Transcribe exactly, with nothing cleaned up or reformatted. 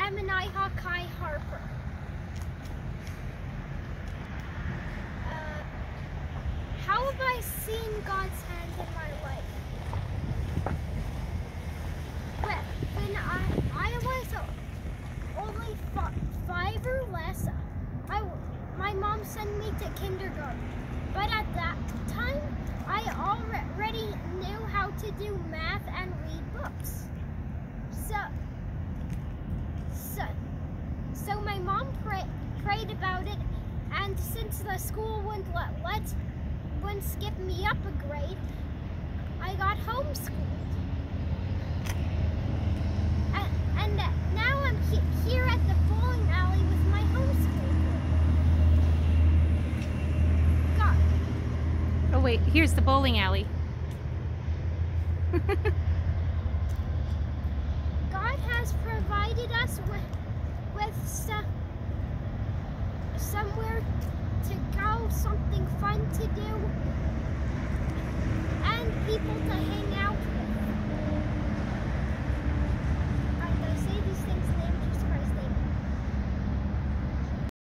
am an IHawk Kai Harper. Uh, how have I seen God's hand in my life? When, when I, I was only five or less, I, my mom sent me to kindergarten. But at that time, I already knew how to do math and read books. So, so, so my mom pray, prayed about it, and since the school wouldn't let, let wouldn't skip me up a grade, I got homeschooled. And, and now I'm he, here at the bowling alley with my homeschool group. God. Oh wait, here's the bowling alley. God has provided us with, with some, somewhere to go, something fun to do, and people to hang